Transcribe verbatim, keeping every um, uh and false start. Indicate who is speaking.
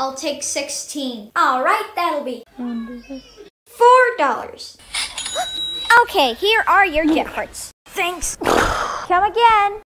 Speaker 1: I'll take sixteen. All right, that'll be four dollars.
Speaker 2: Okay, here are your JetFarts.
Speaker 1: Thanks.
Speaker 2: Come again.